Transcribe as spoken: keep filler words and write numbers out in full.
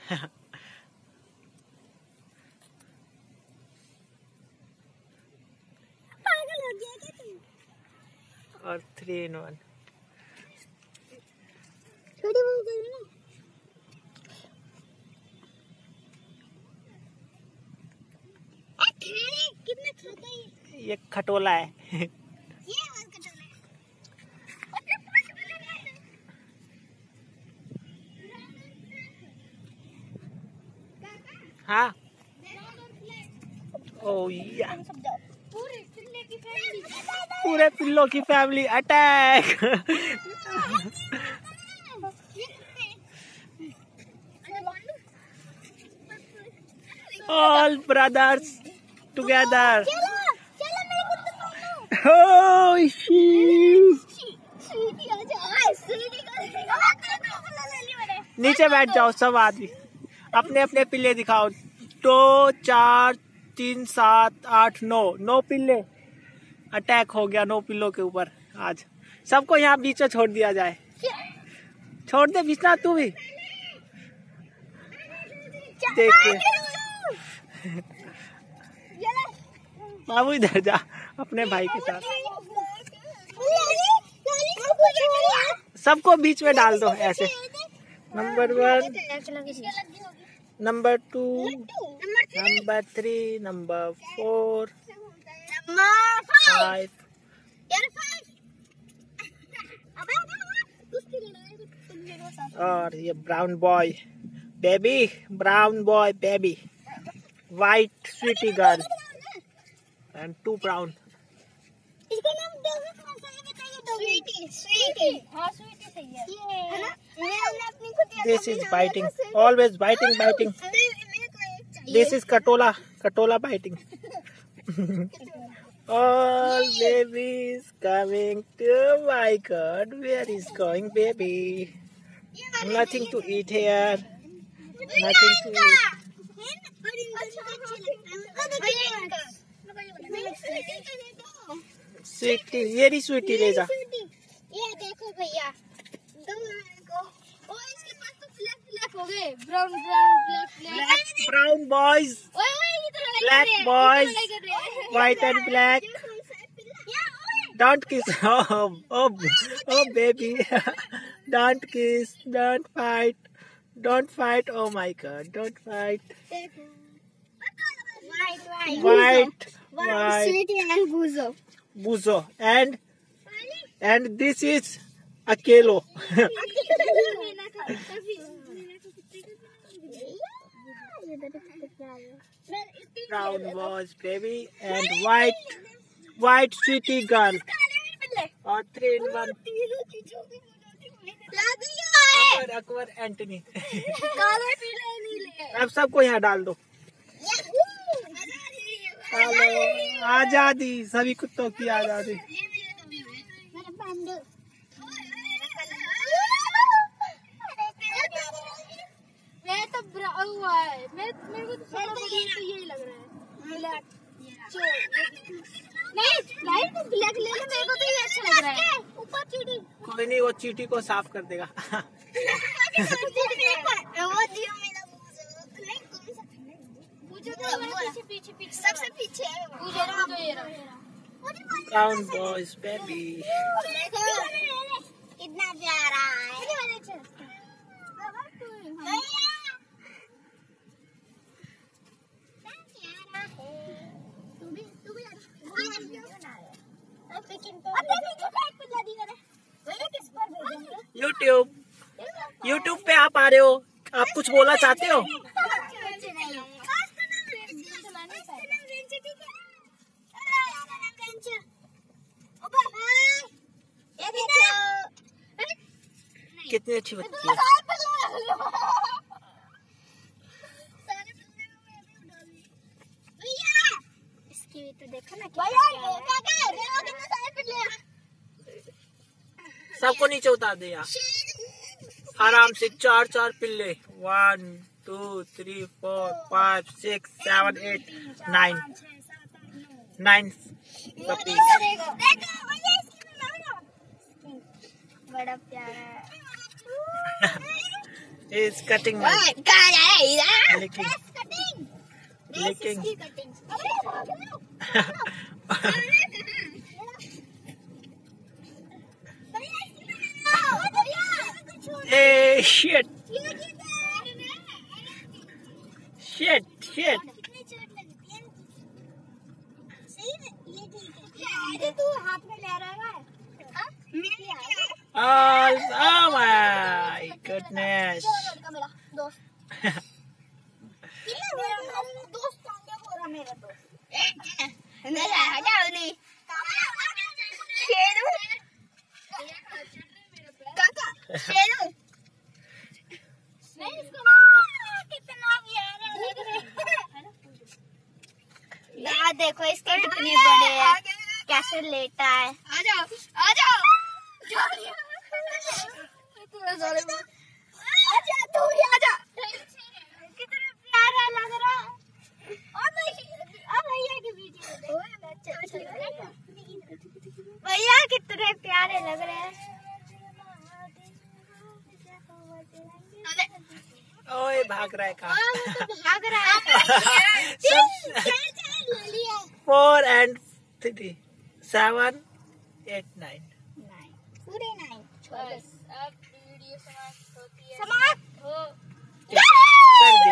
पागल हो गया क्या तुम? और थ्री इन वन। छोटी बहू कर ना। कितना खाता है ये खटोला है। ये और खटोला है। हाँ ओ या पूरे पिल्ले की फैमिली पूरे पिल्लों की family attack. All brothers together. Oh, नीचे बैठ जाओ सब आदमी, अपने अपने पिल्ले दिखाओ। दो चार तीन सात आठ नौ नौ पिल्ले। अटैक हो गया नौ पिल्लों के ऊपर आज। सबको यहाँ बीच में छोड़ दिया जाए। छोड़ दे बीचना तू भी। देखिए बाबू इधर जा अपने भाई के साथ। सबको बीच में डाल दो ऐसे। Number one, number two, number three, number four, five. और ये brown boy baby, brown boy baby, white sweetie girl and two brown. इसका नाम दोगे कौन सा है बताइए? स्वीटी स्वीटी हां स्वीटी सही है है ना। मैंने अपनी खुद this is biting, always biting biting. This is Katola, Katola biting. All babies coming to my God. Where is going baby? Nothing to eat here. Nothing to eat. Sweetie, ये रही स्वीटी, ले जा। ये देखो भैया, दो को ओ इसके पास तो ब्लैक ब्लैक हो गए। Brown brown black black brown boys, black boys, white and black. Don't kiss, oh oh baby, don't kiss, don't fight, don't fight. Oh my God, don't fight. White, white, White, white, white. sweetie and buzo. Buzo and and this is Akelo. Brown was baby and white white sweetie girl. और three in one. Akbar Akbar Anthony. काले पीले नीले। अब सबको यहाँ डाल दो। आजादी, सभी कुत्तों की आजादी। मैं तो हुआ है, मैं मेरे को तो यही लग रहा है ब्लैक। नहीं लाइट तो ब्लैक ले ले, मेरे को तो ये अच्छा लग रहा है। ऊपर चीटी, कोई नहीं, वो चीटी को साफ कर देगा। पीछे पीछे पीछे सबसे पीछे है वो। Brown boys baby. कितना प्यारा है। यूट्यूब यूट्यूब पे आप आ रहे हो, आप कुछ बोलना चाहते हो? कितनी अच्छी बच्ची है। इसकी भी तो देखो ना। सबको नीचे उतार दे यार आराम से। चार चार पिल्ले, one two three four five six seven eight nine nine puppies. बड़ा प्यारा है। He's cutting my licking. Licking. Hey, shit. Shit, shit. तू हाथ में ले रहा है? Oh, oh my goodness. मेरा दोस्त दोस्त मेरा दोस्त हटाओ नहीं शेरू काका शेरू कितना प्यारा लग रहा है। देखो इसके कितने बड़े हैं, कैसे लेटा है। आ जाओ आ जाओ आजा तू ही आजा। कितना प्यारा लग रहा है। और भैया की वीडियो भैया कितने प्यारे लग रहे हैं। ओए भाग रहा है कहाँ? तो भाग रहा है। Four and three, seven, eight, nine. पूरे नाइन। अब वीडियो समाप्त होती है। कर दिया।